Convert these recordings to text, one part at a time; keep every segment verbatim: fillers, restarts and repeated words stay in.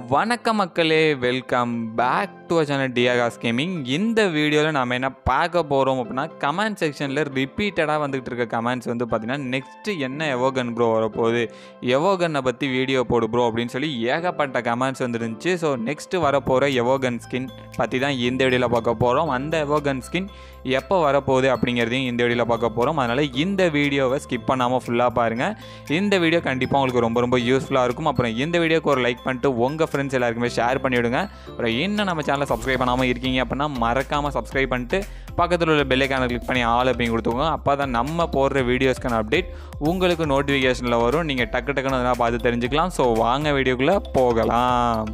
வணக்கம் மக்களே, welcome back to a channel Aakash gaming. இந்த வீடியோவில் நம்ம என்ன பார்க்க போகிறோம் அப்படின்னா, கமெண்ட் செக்ஷனில் ரிப்பீட்டடாக வந்துகிட்டு இருக்க கமெண்ட்ஸ் வந்து பார்த்தீங்கன்னா, நெக்ஸ்ட்டு என்ன எவோகன் ப்ரோ வரப்போகுது, எவோகனை பற்றி வீடியோ போடு ப்ரோ அப்படின்னு சொல்லி ஏகப்பட்ட கமெண்ட்ஸ் வந்துருந்துச்சு. ஸோ நெக்ஸ்ட்டு வரப்போகிற எவோகன் ஸ்கின் பற்றி தான் இந்த வீடியோவில் பார்க்க போகிறோம். அந்த எவோகன் ஸ்கின் எப்போ வரப்போகுது அப்படிங்கிறதையும் இந்த வீடியோவில் பார்க்க போகிறோம். அதனால் இந்த வீடியோவை ஸ்கிப் பண்ணாமல் ஃபுல்லாக பாருங்கள். இந்த வீடியோ கண்டிப்பாக உங்களுக்கு ரொம்ப ரொம்ப யூஸ்ஃபுல்லாக இருக்கும். அப்புறம் இந்த வீடியோக்கு ஒரு லைக் பண்ணிட்டு உங்கள் ஃப்ரெண்ட்ஸ் எல்லாருக்குமே ஷேர் பண்ணிவிடுங்க. அப்புறம் இன்னும் நம்ம சேனலை சப்ஸ்கிரைப் பண்ணாமல் இருக்கீங்க அப்படின்னா மறக்காமல் சப்ஸ்கிரைப் பண்ணிட்டு பக்கத்தில் உள்ள பெல் ஐகானை கிளிக் பண்ணி ஆல் அப்படின்னு கொடுத்துக்கோங்க. அப்போ தான் நம்ம போடுற வீடியோஸ்க்கான அப்டேட் உங்களுக்கு நோட்டிஃபிகேஷனில் வரும். நீங்கள் டக்கு டக்குன்னு அதெல்லாம் பார்த்து தெரிஞ்சுக்கலாம். ஸோ வாங்க வீடியோக்குள்ளே போகலாம்.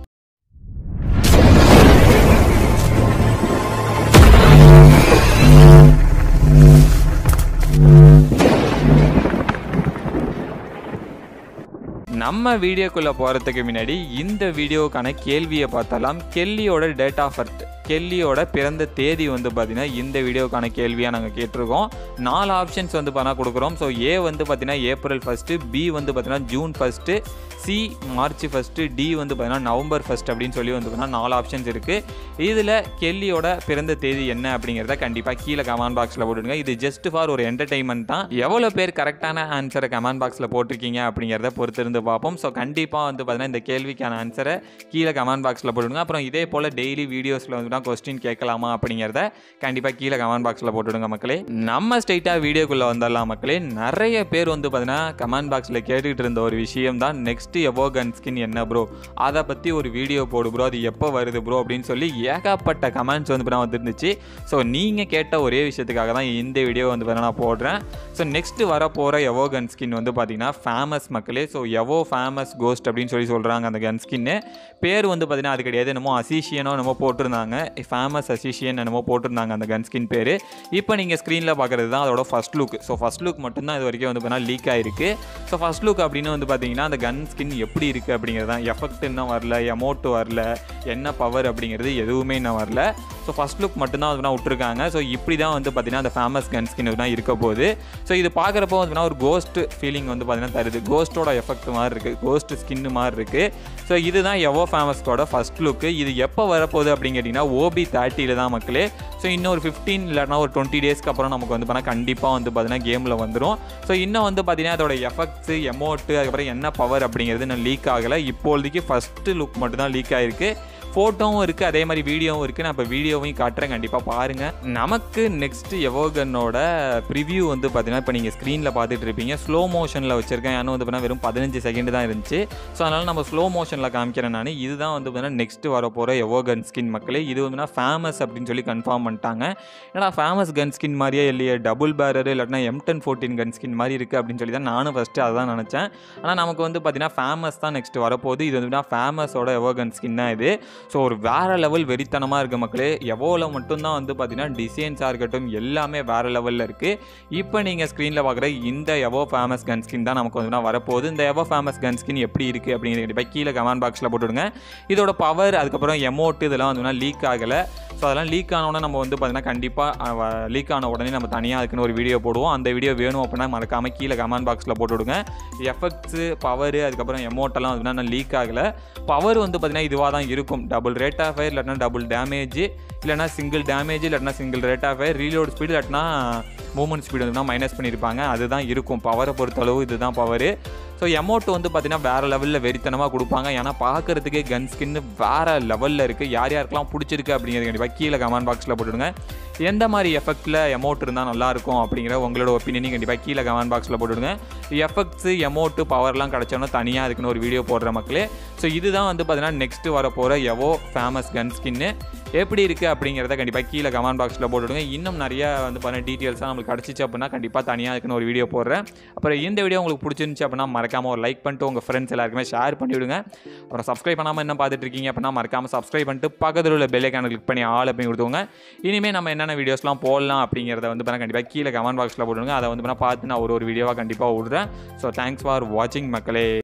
நம்ம வீடியோக்குள்ளே போகிறதுக்கு முன்னாடி இந்த வீடியோக்கான கேள்வியை பார்த்தலாம். கெல்லியோட டேட் ஆஃப் பர்த், கெல்லியோட பிறந்த தேதி வந்து பார்த்திங்கன்னா இந்த வீடியோக்கான கேள்வியாக நாங்கள் கேட்டிருக்கோம். நாலு ஆப்ஷன்ஸ் வந்து பார்த்தா கொடுக்குறோம். ஸோ ஏ வந்து பார்த்திங்கன்னா ஏப்ரல் ஃபஸ்ட்டு, பி வந்து பார்த்திங்கன்னா June first, C March first, D வந்து பார்த்திங்கன்னா நவம்பர் ஃபஸ்ட் அப்படின்னு சொல்லி வந்து பார்த்தீங்கன்னா நாலு ஆப்ஷன்ஸ் இருக்குது. இதில் கெல்லியோட பிறந்த தேதி என்ன அப்படிங்கிறத கண்டிப்பாக கீழே கமெண்ட் பாக்ஸில் போட்டுடுங்க. இது ஜஸ்ட் ஃபார் ஒரு என்டர்டெயின்மெண்ட் தான். எவ்வளோ பேர் கரெக்டான ஆன்சரை கமெண்ட் பாக்ஸில் போட்டிருக்கீங்க அப்படிங்கிறத பொறுத்து இருந்து பார்ப்போம். ஸோ கண்டிப்பாக வந்து பார்த்தீங்கன்னா இந்த கேள்விக்கான ஆன்சரை கீழே கமெண்ட் பாக்ஸில் போட்டுடுங்க. அப்புறம் இதே போல் டெய்லி வீடியோஸில் வந்து கொஸ்டின் கேட்கலாமா அப்படிங்கிறத கண்டிப்பாக கீழே கமெண்ட் பாக்ஸில் போட்டுடுங்க மக்களே. நம்ம ஸ்ட்ரைட்டாக வீடியோக்குள்ளே வந்துடலாம் மக்களே. நிறைய பேர் வந்து பார்த்தீங்கன்னா கமெண்ட் பாக்ஸில் கேட்டுக்கிட்டு இருந்த ஒரு விஷயம் தான், நெக்ஸ்ட் எவோகன் ஸ்கின் என்ன ப்ரோ, அதை பற்றி ஒரு வீடியோ போடு ப்ரோ, அது எப்போ வருது ப்ரோ அப்படின்னு சொல்லி ஏகப்பட்ட கமெண்ட்ஸ் வந்து பார்த்தீங்கன்னா வந்துருந்துச்சு. ஸோ நீங்கள் கேட்ட ஒரே விஷயத்துக்காக தான் இந்த வீடியோ வந்து பார்த்தீங்கன்னா நான் போடுறேன். ஸோ நெக்ஸ்ட்டு வரப்போகிற எவோகன் ஸ்கின் வந்து பார்த்தீங்கன்னா ஃபேமஸ் மக்களே. ஸோ எவோ ஃபேமஸ் கோஸ்ட் அப்படின்னு சொல்லி சொல்கிறாங்க அந்த கன் ஸ்கின்னு. பேர் வந்து பார்த்தீங்கன்னா அது கிடையாது, என்னமோ அசிஷியனோ என்னமோ போட்டிருந்தாங்க, ஃபேமஸ் அசிஷியன் என்னமோ போட்டிருந்தாங்க அந்த கன் ஸ்கின் பேர். இப்போ நீங்கள் ஸ்க்ரீனில் பார்க்குறது தான் அதோட first look. So first look மட்டும்தான் இது வரைக்கும் வந்து பார்த்தீங்கன்னா லீக் ஆகிருக்கு. ஸோ ஃபஸ்ட் லுக் அப்படின்னு வந்து பார்த்தீங்கன்னா அந்த கன் ஸ்கின் எப்படி இருக்குது அப்படிங்கிறது தான். எஃபெக்ட் இன்னும் வரல, எமோட்டு வரல, என்ன பவர் அப்படிங்கிறது எதுவுமே இன்னும் வரல. ஸோ ஃபஸ்ட் லுக் மட்டும்தான் வந்து விட்டுருக்காங்க. ஸோ இப்படி தான் வந்து பார்த்தீங்கன்னா அந்த ஃபேமஸ் கன் ஸ்கின் தான் இருக்க போகுது. ஸோ இது பார்க்குறப்போ வந்து ஒரு கோஸ்ட் ஃபீலிங் வந்து பார்த்தீங்கன்னா தருது. கோஸ்ட்டோட எஃபெக்ட் மாதிரி இருக்குது, கோஸ்ட் ஸ்கின்னு மாதிரி இருக்குது. ஸோ இதுதான் எவோ ஃபேமஸ்கோட ஃபஸ்ட் லுக்கு. இது எப்போ வரப்போகுது அப்படின்னு கேட்டிங்கன்னா ஓபி தேர்ட்டியில் தான் மக்களே. ஸோ இன்னும் ஒரு ஃபிஃப்டீன் இல்லைனா ஒரு டுவெண்ட்டி டேஸ்க்கு அப்புறம் நமக்கு வந்து பார்த்தீங்கன்னா கண்டிப்பாக வந்து பார்த்தீங்கன்னா கேமில் வந்துடும். ஸோ இன்னும் வந்து பார்த்தீங்கன்னா அதோட எஃபெக்ட்ஸு, எமோட்டு, அதுக்கப்புறம் என்ன பவர் அப்படிங்கிறது இன்னும் லீக் ஆகலை. இப்போதைக்கு ஃபஸ்ட்டு லுக் மட்டும் தான் லீக் ஆகிருக்கு. ஃபோட்டோவும் இருக்குது, அதே மாதிரி வீடியோவும் இருக்குது. நான் இப்போ வீடியோவையும் காட்டுறேன், கண்டிப்பாக பாருங்கள். நமக்கு நெக்ஸ்ட்டு எவோகனோட ப்ரிவ்யூ வந்து பார்த்தீங்கன்னா இப்போ நீங்கள் ஸ்க்ரீனில் பார்த்துட்டு இருப்பீங்க. ஸ்லோ மோஷனில் வச்சுருக்கேன். ஏன்னா வந்து பார்த்தீங்கன்னா வெறும் பதினஞ்சு செகண்ட் தான் இருந்துச்சு. ஸோ அதனால் நம்ம ஸ்லோ மோஷனில் காமிக்கிறேன் நான். இதுதான் வந்து பார்த்தீங்கன்னா நெக்ஸ்ட்டு வரப்போகிற எவோகன் ஸ்கின் மக்களே. இது வந்து ஃபேமஸ் அப்படின்னு சொல்லி கன்ஃபார்ம் பண்ணிட்டாங்க. ஏன்னா ஃபேமஸ் கன் ஸ்கின் மாதிரியே இல்லையே, டபுள் பேரர் இல்லாட்டினா M ten fourteen gun skin மாதிரி இருக்குது அப்படின்னு சொல்லி தான் நானும் ஃபஸ்ட்டு அதை தான் நினச்சேன். ஆனால் நமக்கு வந்து பார்த்தீங்கன்னா ஃபேமஸ் தான் நெக்ஸ்ட் வரப்போகுது. இது வந்து ஃபேமஸோட எவோகன் ஸ்கின் தான் இது. ஸோ ஒரு வேறு லெவல் வெறித்தனமாக இருக்குது மக்களே. எவோவில் மட்டும்தான் வந்து பார்த்தீங்கன்னா டிசைன்ஸாக இருக்கட்டும் எல்லாமே வேறு லெவலில் இருக்குது. இப்போ நீங்கள் ஸ்க்ரீனில் பார்க்குற இந்த எவோ ஃபேமஸ் கன் ஸ்கின் தான் நமக்கு வந்து வரப்போகுது. இந்த எவோ ஃபேமஸ் கன் ஸ்கின் எப்படி இருக்குது அப்படிங்கிறது கண்டிப்பாக கீழே கமெண்ட் பாக்ஸில் போட்டுவிடுங்க. இதோட பவர், அதுக்கப்புறம் எமோட்டு இதெல்லாம் வந்து லீக் ஆகலை. ஸோ அதெல்லாம் லீக் ஆனோடனே நம்ம வந்து பார்த்தீங்கன்னா கண்டிப்பாக லீக் ஆன உடனே நம்ம தனியாக அதுக்குன்னு ஒரு வீடியோ போடுவோம். அந்த வீடியோ வேணும் அப்படின்னா மறக்காமல் கீழே கமெண்ட் பாக்ஸில் போட்டுவிடுங்க. எஃபெக்ட்ஸு, பவர், அதுக்கப்புறம் எமோட்டெல்லாம் வந்து லீக் ஆகலை. பவர் வந்து பார்த்தீங்கன்னா இதுவாக தான் இருக்கும். டபுள் ரேட் ஆஃப் ஃபயர் இல்லைனா டபுள் டேமேஜ் இல்லைனா சிங்கிள் டேமேஜ் இல்லைனா single rate of fire, reload speed இல்லைனா மூவ்மெண்ட் ஸ்பீடு வந்து மைனஸ் பண்ணியிருப்பாங்க. அதுதான் இருக்கும் பவரை பொறுத்தளவு. இதுதான் பவரு. ஸோ எமௌண்ட் வந்து பார்த்தீங்கன்னா வேறு லெவலில் வெறித்தனமாக கொடுப்பாங்க. ஏன்னா பார்க்குறதுக்கே கன் ஸ்கின்னு வேறு லெவலில் இருக்குது. யார் யாருக்கெல்லாம் பிடிச்சிருக்கு அப்படிங்கிறது கண்டிப்பாக கீழே கமெண்ட் பாக்ஸில் போட்டுடுங்க. எந்த மாதிரி எஃபெக்டில் எமௌண்ட் இருந்தால் நல்லாயிருக்கும் அப்படிங்கிற உங்களோட ஒப்பீனியனையும் கண்டிப்பாக கீழே கமெண்ட் பாக்ஸில் போட்டுவிடுங்க. எஃபெக்ட்ஸு, எமௌண்ட்டு, பவர்லாம் கிடச்சோன்னா தனியாக அதுக்குன்னு ஒரு வீடியோ போடுற மக்களே. ஸோ இதுதான் வந்து பார்த்தீங்கன்னா நெக்ஸ்ட்டு வரப்போகிற எவோ ஃபேமஸ் கன் ஸ்கின்னு எப்படி இருக்குது அப்படிங்கிறத கண்டிப்பாக கீழே கமெண்ட் பாக்ஸில் போட்டுவிடுங்க. இன்னும் நிறையா வந்து பார்த்தீங்கன்னா டீட்டெயில்ஸாக நம்மளுக்கு கிடச்சிச்சு அப்படின்னா கண்டிப்பாக தனியாக அதுக்குன்னு ஒரு வீடியோ போடுறேன். அப்புறம் இந்த வீடியோ உங்களுக்கு பிடிச்சிருந்துச்சு அப்படின்னா மறக்காமல் ஒரு லைக் பண்ணிட்டு உங்கள் ஃப்ரெண்ட்ஸ் எல்லாருக்குமே ஷேர் பண்ணிவிடுங்க. அப்புறம் சப்ஸ்கிரைப் பண்ணாமல் என்ன பார்த்துட்டு இருக்கீங்க அப்படின்னா மறக்காமல் சப்ஸ்கிரைப் பண்ணிட்டு பக்கத்தில் உள்ள பெல் ஐகானை கிளிக் பண்ணி ஆல் அப்படின்னு கொடுத்துங்க. இனிமேல் நம்ம என்னென்ன வீடியோஸ்லாம் போடலாம் அப்படிங்கிறத வந்து பார்த்தா கண்டிப்பாக கீழே கமெண்ட் பாக்ஸில் போட்டுவிடுங்க. அதை வந்து பார்த்து நான் ஒரு ஒரு வீடியோவாக கண்டிப்பாக விடுறேன். ஸோ தேங்க்ஸ் ஃபார் வாட்சிங் மக்களே.